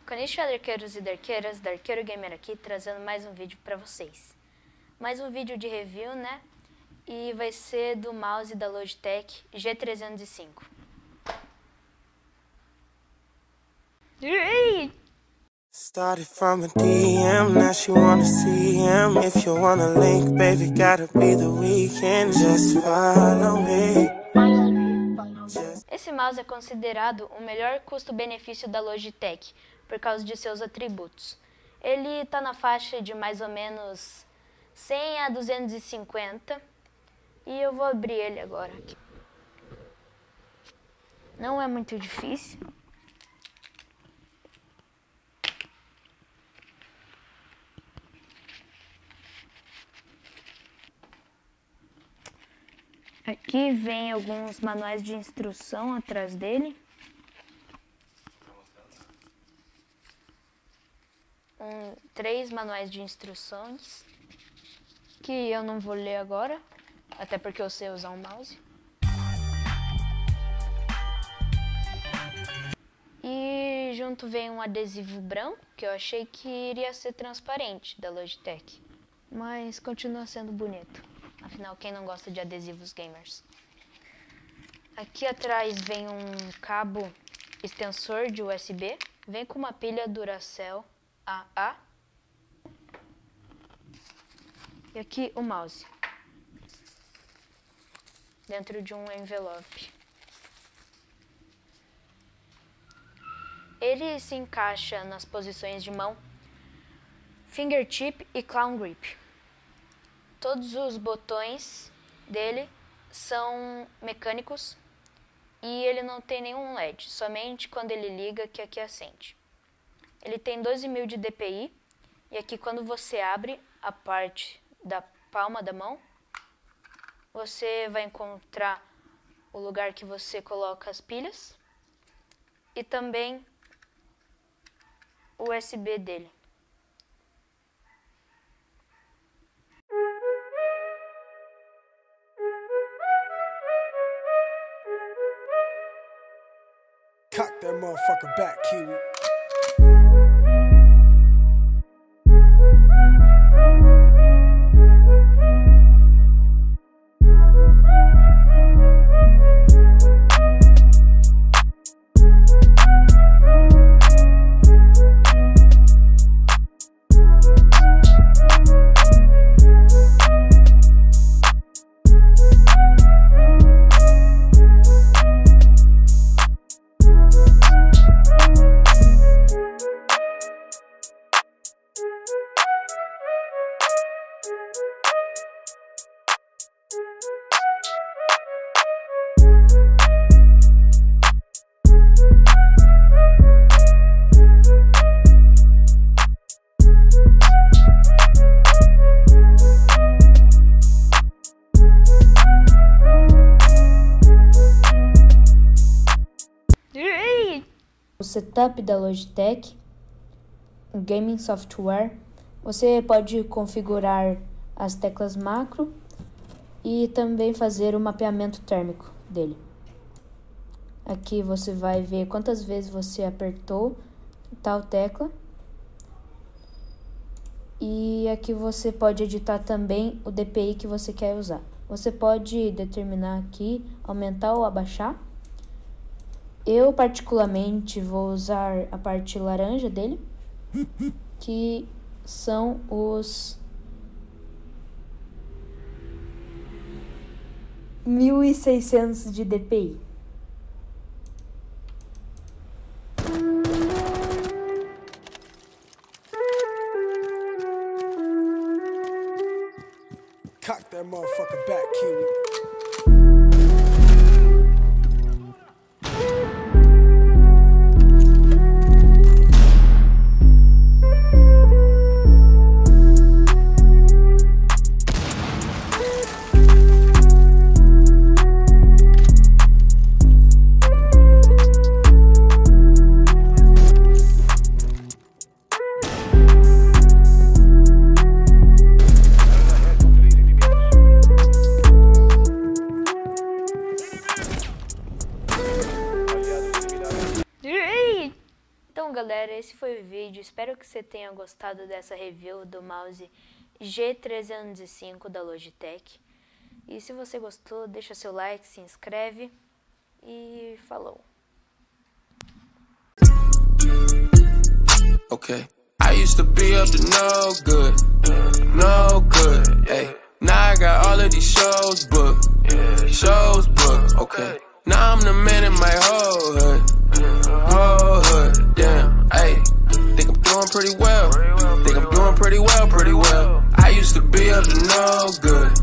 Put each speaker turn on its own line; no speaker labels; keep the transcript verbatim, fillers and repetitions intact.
Konnichiwa, darqueiros e darqueiras, Darqueiro Gamer aqui, trazendo mais um vídeo pra vocês. Mais um vídeo de review, né? E vai ser do mouse da Logitech G trezentos e cinco.
Started from a D M, now she wanna see him. If you wanna link, baby, gotta be the weekend. Just follow me.
Esse mouse é considerado o melhor custo-benefício da Logitech, por causa de seus atributos. Ele está na faixa de mais ou menos cem a duzentos e cinquenta, e eu vou abrir ele agora aqui. Não é muito difícil. Aqui vem alguns manuais de instrução atrás dele. Um, três manuais de instruções, que eu não vou ler agora, até porque eu sei usar um mouse. E junto vem um adesivo branco, que eu achei que iria ser transparente, da Logitech. Mas continua sendo bonito. Afinal, quem não gosta de adesivos gamers? Aqui atrás vem um cabo extensor de U S B. Vem com uma pilha Duracell A A. E aqui o mouse. Dentro de um envelope. Ele se encaixa nas posições de mão, fingertip e clown grip. Todos os botões dele são mecânicos e ele não tem nenhum L E D, somente quando ele liga que aqui acende. Ele tem doze mil de D P I e aqui quando você abre a parte da palma da mão, você vai encontrar o lugar que você coloca as pilhas e também o U S B dele.
Cock that motherfucker back, Kiwi.
O setup da Logitech, o gaming software, você pode configurar as teclas macro e também fazer o mapeamento térmico dele. Aqui você vai ver quantas vezes você apertou tal tecla. E aqui você pode editar também o D P I que você quer usar. Você pode determinar aqui, aumentar ou abaixar. Eu, particularmente, vou usar a parte laranja dele, que são os mil e seiscentos de D P I.
Cock that motherfucker back, Kiwi.
esse foi o vídeo. Espero que você tenha gostado dessa review do mouse G trezentos e cinco da Logitech. E se você gostou, deixa seu like, se inscreve e falou.
Okay, I used to be up to no good, no good, hey. Now I got all of these shows booked, shows booked, okay. Now I'm the man in my whole hood, whole hood, damn, hey. Think I'm doing pretty well, think I'm doing pretty well, pretty well. I used to be up to no good,